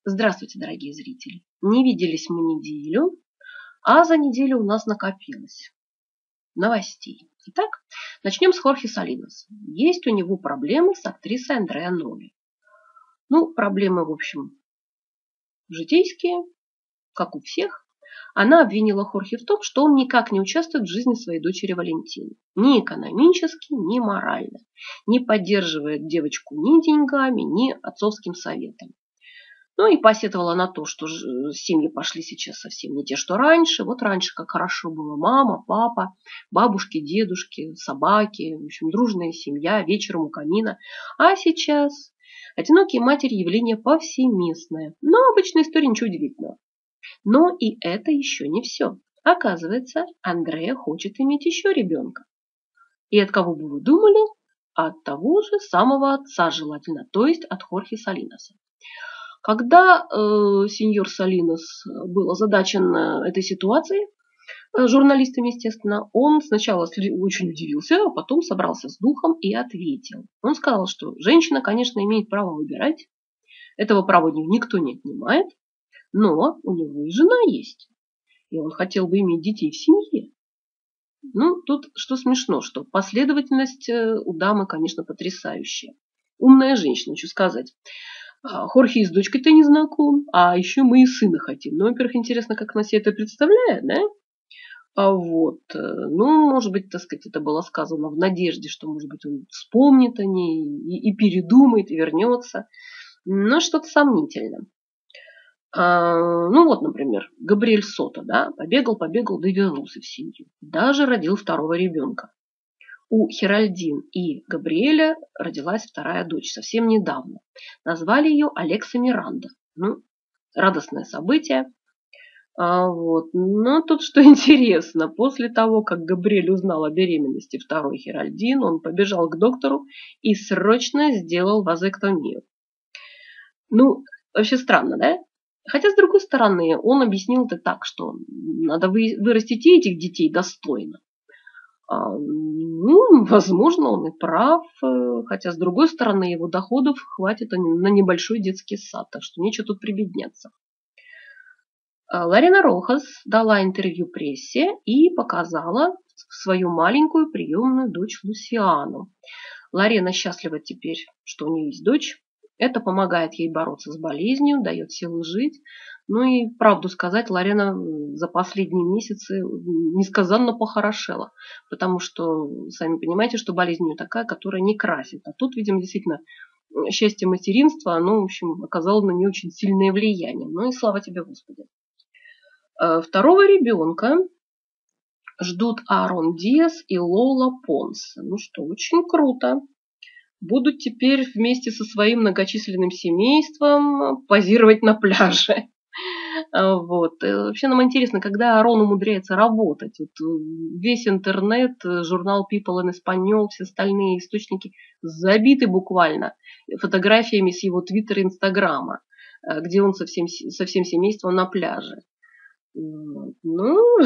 Здравствуйте, дорогие зрители! Не виделись мы неделю, а за неделю у нас накопилось новостей. Итак, начнем с Хорхе Салинос. Есть у него проблемы с актрисой Андреа Ноли. Ну, проблемы, в общем, житейские, как у всех. Она обвинила Хорхе в том, что он никак не участвует в жизни своей дочери Валентины. Ни экономически, ни морально. Не поддерживает девочку ни деньгами, ни отцовским советом. Ну и посетовала на то, что семьи пошли сейчас совсем не те, что раньше. Вот раньше как хорошо было мама, папа, бабушки, дедушки, собаки. В общем, дружная семья, вечером у камина. А сейчас одинокие матери явление повсеместное. Но обычная история, ничего удивительного. Но и это еще не все. Оказывается, Андреа хочет иметь еще ребенка. И от кого бы вы думали? От того же самого отца желательно, то есть от Хорхе Салиноса. Когда сеньор Салинос был озадачен этой ситуацией, журналистами, естественно, он сначала очень удивился, а потом собрался с духом и ответил. Он сказал, что женщина, конечно, имеет право выбирать, этого права у нее никто не отнимает, но у него и жена есть, и он хотел бы иметь детей в семье. Ну, тут что смешно, что последовательность у дамы, конечно, потрясающая. Умная женщина, хочу сказать. Хорхе и с дочкой-то не знаком, а еще мы и сына хотим. Ну, во-первых, интересно, как она себе это представляет, да? Ну, может быть, так сказать, это было сказано в надежде, что, может быть, он вспомнит о ней и передумает, и вернется. Но что-то сомнительно. Ну, вот, например, Габриэль Сото, да, побегал, да вернулся в семью. Даже родил второго ребенка. У Херальдин и Габриэля родилась вторая дочь совсем недавно. Назвали ее Алекса Миранда. Ну, радостное событие. Но тут что интересно. После того, как Габриэль узнал о беременности второй Херальдин, он побежал к доктору и срочно сделал вазэктомию. Ну, вообще странно, да? Хотя, с другой стороны, он объяснил это так, что надо вырастить этих детей достойно. Ну, возможно, он и прав, хотя, с другой стороны, его доходов хватит на небольшой детский сад, так что нечего тут прибедняться. Лорена Рохас дала интервью прессе и показала свою маленькую приемную дочь Лусиану. Лорена счастлива теперь, что у нее есть дочь. Это помогает ей бороться с болезнью, дает силы жить. Ну и правду сказать, Лорена за последние месяцы несказанно похорошела. Потому что, сами понимаете, что болезнь у нее такая, которая не красит. А тут, видимо, действительно счастье материнства, оно, в общем, оказало на нее очень сильное влияние. Ну и слава тебе, Господи. Второго ребенка ждут Аарон Диас и Лола Понс. Ну что, очень круто. Будут теперь вместе со своим многочисленным семейством позировать на пляже. Вообще нам интересно, когда Аарон умудряется работать. Весь интернет, журнал People in Espanol, все остальные источники забиты буквально фотографиями с его твиттера и инстаграма, где он со всем семейством на пляже. Ну,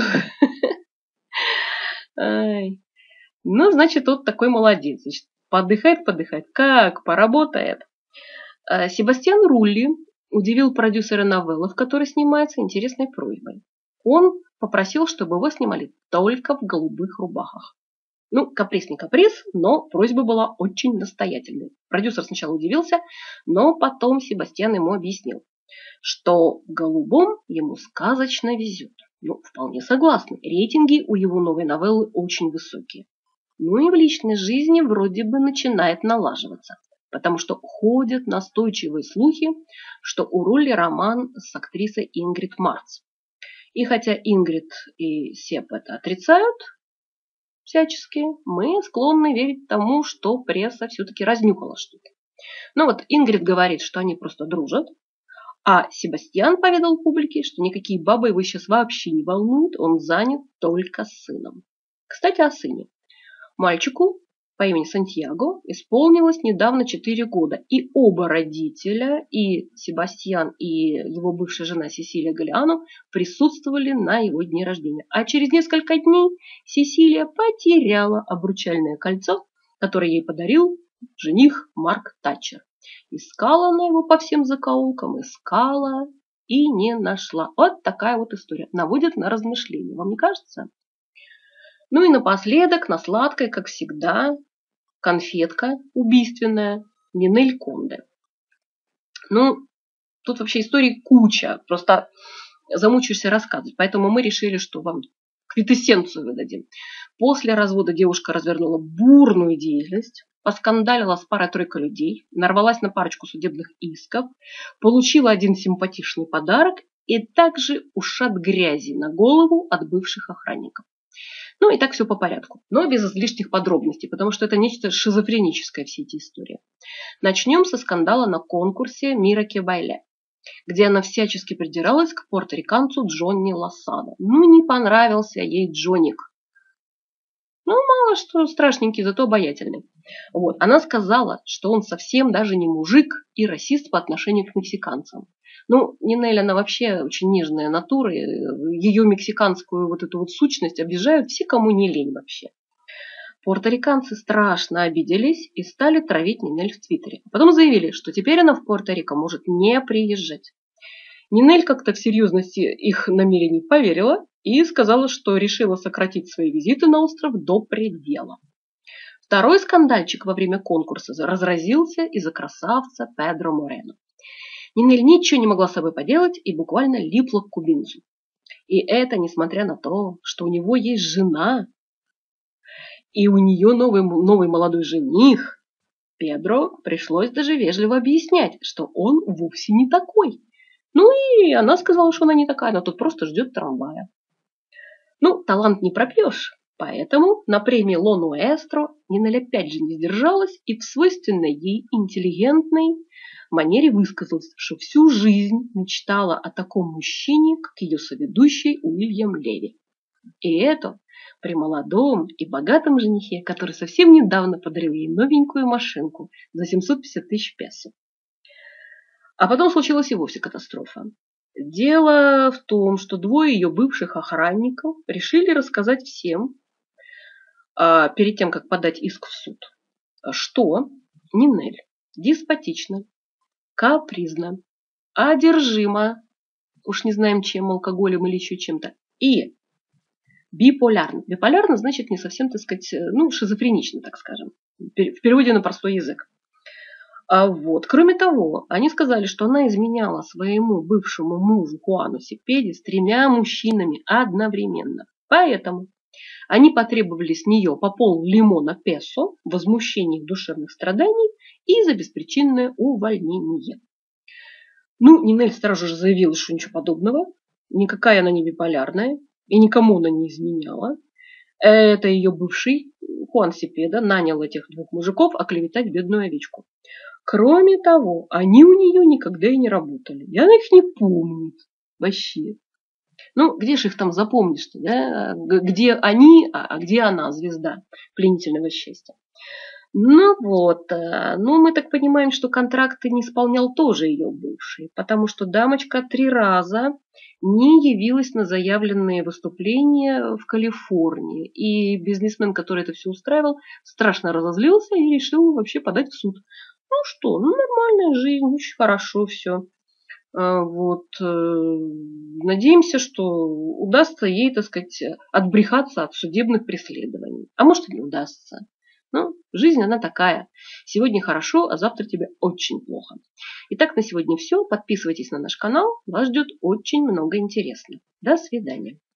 значит, вот такой молодец. Значит, подыхает, как поработает. Себастьян Рулли удивил продюсера новеллы, в которой снимается, интересной просьбой. Он попросил, чтобы его снимали только в голубых рубахах. Ну, каприз не каприз, но просьба была очень настоятельной. Продюсер сначала удивился, но потом Себастьян ему объяснил, что в голубом ему сказочно везет. Ну, вполне согласны. Рейтинги у его новой новеллы очень высокие. Ну и в личной жизни вроде бы начинает налаживаться. Потому что ходят настойчивые слухи, что у Рулли роман с актрисой Ингрид Марц. И хотя Ингрид и Сеп это отрицают всячески, мы склонны верить тому, что пресса все-таки разнюхала что-то. Ну вот Ингрид говорит, что они просто дружат, а Себастьян поведал публике, что никакие бабы его сейчас вообще не волнуют, он занят только сыном. Кстати, о сыне. Мальчику по имени Сантьяго исполнилось недавно 4 года. И оба родителя, и Себастьян, и его бывшая жена Сесилия Галиано присутствовали на его дне рождения. А через несколько дней Сесилия потеряла обручальное кольцо, которое ей подарил жених Марк Татчер. Искала она его по всем закоулкам, искала и не нашла. Вот такая вот история. Наводит на размышления. Вам не кажется? Ну и напоследок, на сладкое, как всегда, конфетка убийственная Нинель Конде. Ну, тут вообще историй куча. Просто замучаешься рассказывать. Поэтому мы решили, что вам квинтэссенцию выдадим. После развода девушка развернула бурную деятельность, поскандалила с парой-тройкой людей, нарвалась на парочку судебных исков, получила один симпатичный подарок и также ушат грязи на голову от бывших охранников. Ну и так все по порядку, но без излишних подробностей, потому что это нечто шизофреническое, все эти истории. Начнем со скандала на конкурсе Мираке Байле, где она всячески придиралась к порториканцу Джонни Лосадо. Ну, не понравился ей Джоник. Ну, мало что страшненький, зато обаятельный. Вот. Она сказала, что он совсем даже не мужик и расист по отношению к мексиканцам. Ну, Нинель, она вообще очень нежная натура. Ее мексиканскую вот эту вот сущность обижают все, кому не лень вообще. Порториканцы страшно обиделись и стали травить Нинель в Твиттере. Потом заявили, что теперь она в Пуэрто-Рико может не приезжать. Нинель как-то в серьезности их намерений поверила и сказала, что решила сократить свои визиты на остров до предела. Второй скандальчик во время конкурса разразился из-за красавца Педро Морено. Нинель ничего не могла с собой поделать и буквально липла к кубинцу. И это несмотря на то, что у него есть жена, и у нее новый молодой жених. Педро пришлось даже вежливо объяснять, что он вовсе не такой. Ну и она сказала, что она не такая, она тут просто ждет трамвая. Ну, талант не пропьешь, поэтому на премии Ло Нуэстро Нинель опять же не сдержалась и в свойственной ей интеллигентной манере высказалась, что всю жизнь мечтала о таком мужчине, как ее соведущий Уильям Леви. И это при молодом и богатом женихе, который совсем недавно подарил ей новенькую машинку за 750 тысяч песо. А потом случилась и вовсе катастрофа. Дело в том, что двое ее бывших охранников решили рассказать всем, перед тем, как подать иск в суд, что Нинель деспотична, капризна, одержима, уж не знаем чем, алкоголем или еще чем-то, и биполярна. Биполярна значит не совсем, так сказать, ну, шизофренично, так скажем, в переводе на простой язык. Вот. Кроме того, они сказали, что она изменяла своему бывшему мужу Хуану Сепеди с 3 мужчинами одновременно. Поэтому они потребовали с нее по пол-лимона песо, возмущение их душевных страданий и за беспричинное увольнение. Ну, Нинель сразу же заявила, что ничего подобного. Никакая она не биполярная и никому она не изменяла. Это ее бывший Хуан Сепеда нанял этих 2 мужиков оклеветать бедную овечку. Кроме того, они у нее никогда и не работали. И она их не помнит вообще. Ну, где же их там запомнишь-то, да? Где они, а где она, звезда пленительного счастья. Ну вот, ну мы так понимаем, что контракты не исполнял тоже ее бывший, потому что дамочка 3 раза не явилась на заявленные выступления в Калифорнии. И бизнесмен, который это все устраивал, страшно разозлился и решил вообще подать в суд. Ну что, ну нормальная жизнь, очень хорошо все. Вот. Надеемся, что удастся ей, так сказать, отбрехаться от судебных преследований. А может и не удастся. Но жизнь она такая. Сегодня хорошо, а завтра тебе очень плохо. Итак, на сегодня все. Подписывайтесь на наш канал. Вас ждет очень много интересного. До свидания.